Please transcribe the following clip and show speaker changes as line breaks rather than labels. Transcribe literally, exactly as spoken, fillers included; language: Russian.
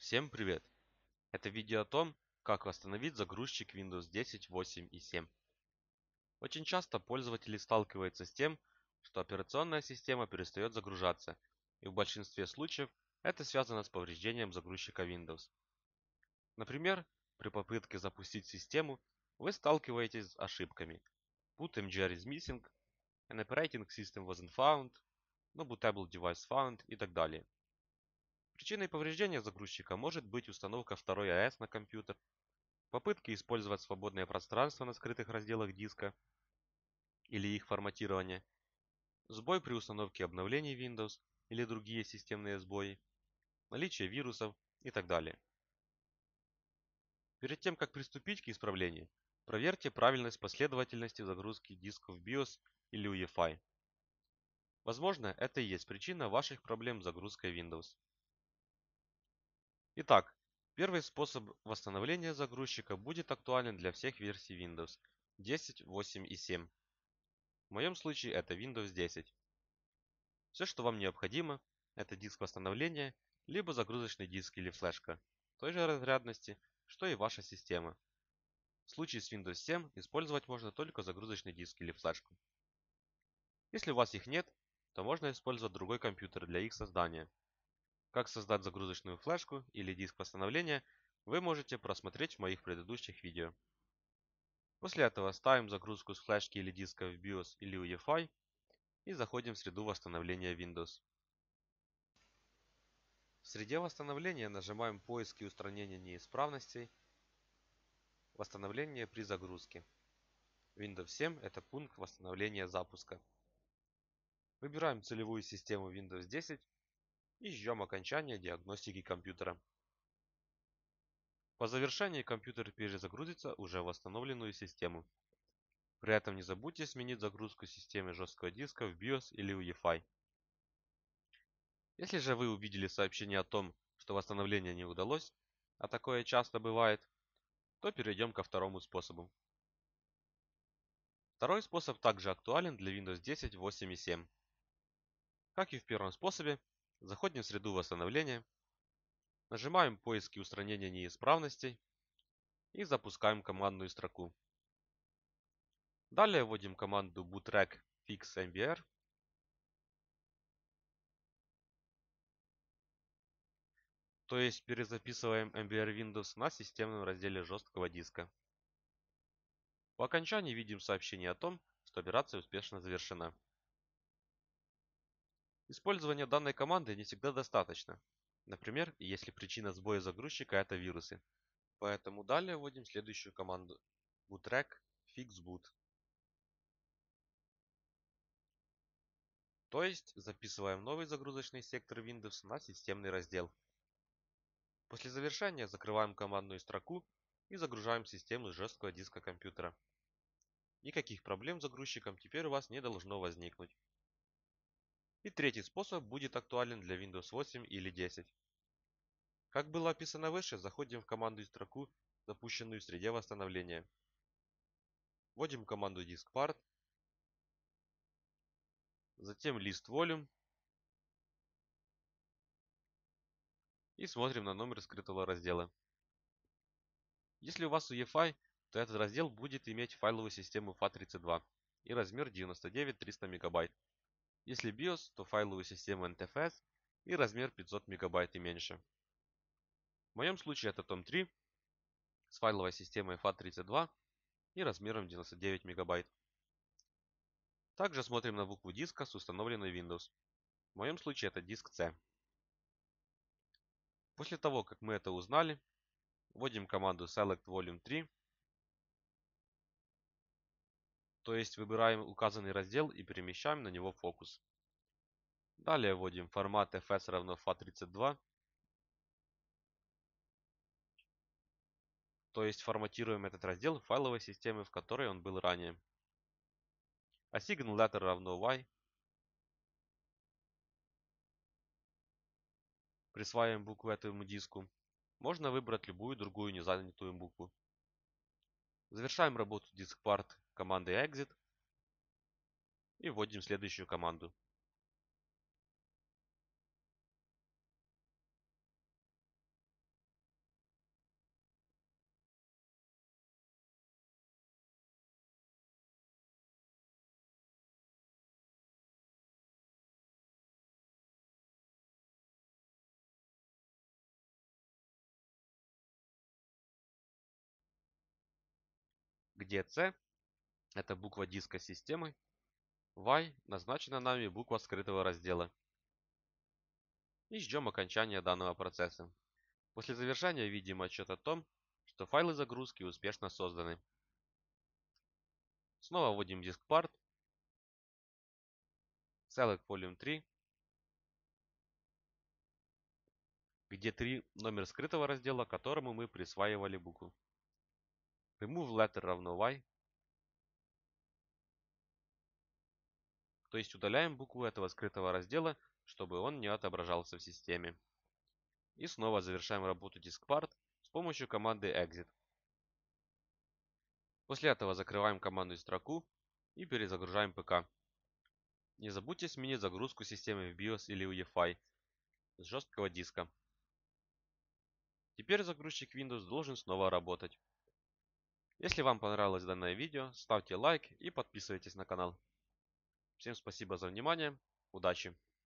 Всем привет! Это видео о том, как восстановить загрузчик Windows десять, восемь и семь. Очень часто пользователи сталкиваются с тем, что операционная система перестает загружаться, и в большинстве случаев это связано с повреждением загрузчика Windows. Например, при попытке запустить систему вы сталкиваетесь с ошибками boot M G R is missing, an operating system wasn't found, no bootable device found и так далее. Причиной повреждения загрузчика может быть установка второй эй эс на компьютер, попытки использовать свободное пространство на скрытых разделах диска или их форматирование, сбой при установке обновлений Windows или другие системные сбои, наличие вирусов и так далее. Перед тем, как приступить к исправлению, проверьте правильность последовательности загрузки дисков биос или ю эф ай. Возможно, это и есть причина ваших проблем с загрузкой Windows. Итак, первый способ восстановления загрузчика будет актуален для всех версий Windows десять, восемь и семь. В моем случае это Windows десять. Все, что вам необходимо, это диск восстановления, либо загрузочный диск или флешка той же разрядности, что и ваша система. В случае с Windows семь использовать можно только загрузочный диск или флешку. Если у вас их нет, то можно использовать другой компьютер для их создания. Как создать загрузочную флешку или диск восстановления, вы можете просмотреть в моих предыдущих видео. После этого ставим загрузку с флешки или диска в биос или ю эф ай и заходим в среду восстановления Windows. В среде восстановления нажимаем поиск и устранение неисправностей, восстановление при загрузке. Windows семь это пункт восстановления запуска. Выбираем целевую систему Windows десять и ждем окончания диагностики компьютера. По завершении компьютер перезагрузится уже в восстановленную систему. При этом не забудьте сменить загрузку системы жесткого диска в биос или ю эф ай. Если же вы увидели сообщение о том, что восстановление не удалось, а такое часто бывает, то перейдем ко второму способу. Второй способ также актуален для Windows десять, восемь и семь. Как и в первом способе, заходим в среду восстановления, нажимаем поиск и устранение неисправностей и запускаем командную строку. Далее вводим команду bootrec fix эм би ар, то есть перезаписываем эм би ар Windows на системном разделе жесткого диска. По окончании видим сообщение о том, что операция успешно завершена. Использование данной команды не всегда достаточно. Например, если причина сбоя загрузчика это вирусы. Поэтому далее вводим следующую команду bootrec fixboot. То есть записываем новый загрузочный сектор Windows на системный раздел. После завершения закрываем командную строку и загружаем систему с жесткого диска компьютера. Никаких проблем с загрузчиком теперь у вас не должно возникнуть. И третий способ будет актуален для Windows восемь или десять. Как было описано выше, заходим в командную строку, запущенную в среде восстановления. Вводим команду diskpart, затем list volume и смотрим на номер скрытого раздела. Если у вас ю эф ай, то этот раздел будет иметь файловую систему фат тридцать два и размер девяносто девять триста мегабайт. Если биос, то файловую систему эн ти эф эс и размер пятьсот мегабайт и меньше. В моем случае это том три с файловой системой фат тридцать два и размером девяносто девять мегабайт. Также смотрим на букву диска с установленной Windows. В моем случае это диск C. После того, как мы это узнали, вводим команду select volume три, то есть выбираем указанный раздел и перемещаем на него фокус. Далее вводим формат эф эс равно фат тридцать два, то есть форматируем этот раздел файловой системы, в которой он был ранее. Assign letter равно y. Присваиваем букву этому диску. Можно выбрать любую другую незанятую букву. Завершаем работу diskpart командой exit и вводим следующую команду. где C – это буква диска системы, Y – назначена нами буква скрытого раздела. И ждем окончания данного процесса. После завершения видим отчет о том, что файлы загрузки успешно созданы. Снова вводим диск part, select volume три, где три номер скрытого раздела, которому мы присваивали букву. Remove letter равно Y, то есть удаляем букву этого скрытого раздела, чтобы он не отображался в системе. И снова завершаем работу diskpart с помощью команды exit. После этого закрываем командную строку и перезагружаем ПК. Не забудьте сменить загрузку системы в биос или ви эф ай с жесткого диска. Теперь загрузчик Windows должен снова работать. Если вам понравилось данное видео, ставьте лайк и подписывайтесь на канал. Всем спасибо за внимание, удачи!